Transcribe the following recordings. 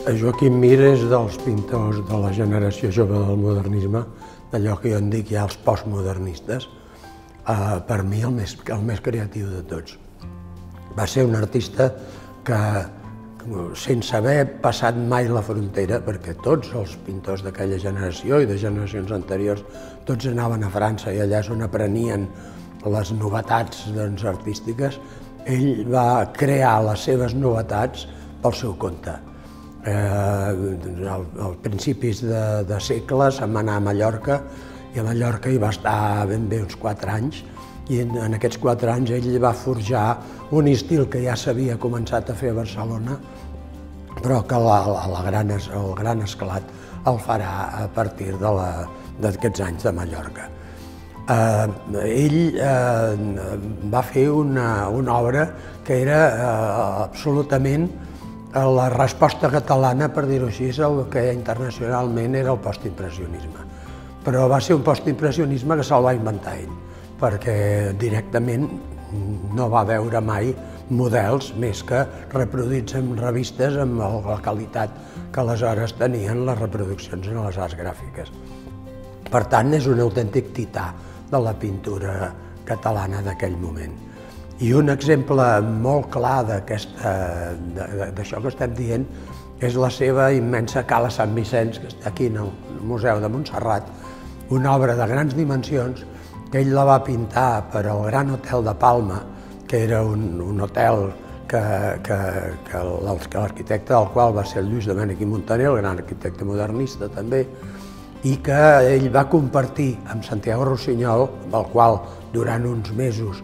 Joaquim Mir és dels pintors de la generació jove del modernisme, d'allò que jo en dic ja els postmodernistes, per mi el més creatiu de tots. Va ser un artista que, sense haver passat mai la frontera, perquè tots els pintors d'aquella generació i de generacions anteriors, tots anaven a França i allà és on aprenien les novetats artístiques, ell va crear les seves novetats pel seu compte. Als principis de segle se'n va anar a Mallorca i a Mallorca hi va estar ben bé uns 4 anys i en aquests 4 anys ell va forjar un estil que ja s'havia començat a fer a Barcelona, però que el gran esclat el farà a partir d'aquests anys de Mallorca. Ell va fer una obra que era absolutament la resposta catalana, per dir-ho així, al que internacionalment era el postimpressionisme. Però va ser un postimpressionisme que se'l va inventar ell, perquè directament no va veure mai models més que reproduïts en revistes amb la qualitat que aleshores tenien les reproduccions en les arts gràfiques. Per tant, és un autèntic tità de la pintura catalana d'aquell moment. I un exemple molt clar d'això que estem dient és la seva immensa Cala Sant Vicenç, que està aquí al Museu de Montserrat, una obra de grans dimensions que ell la va pintar per al Gran Hotel de Palma, que era un hotel que l'arquitecte del qual va ser el Lluís Domènech i Muntaner, el gran arquitecte modernista també, i que ell va compartir amb Santiago Rossinyol, amb el qual durant uns mesos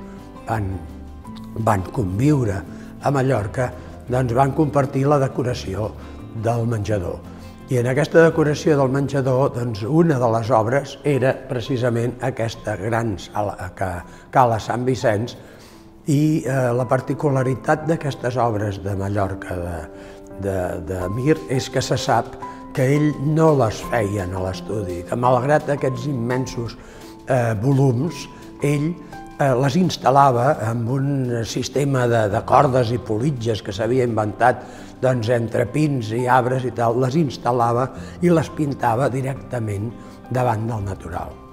van conviure a Mallorca, doncs van compartir la decoració del menjador. I en aquesta decoració del menjador, doncs una de les obres era precisament aquesta gran Cala Sant Vicenç, i la particularitat d'aquestes obres de Mallorca de Mir és que se sap que ell no les feia a l'estudi, que malgrat aquests immensos volums, ell les instal·lava amb un sistema de cordes i politges que s'havia inventat entre pins i arbres i tal, les instal·lava i les pintava directament davant del natural.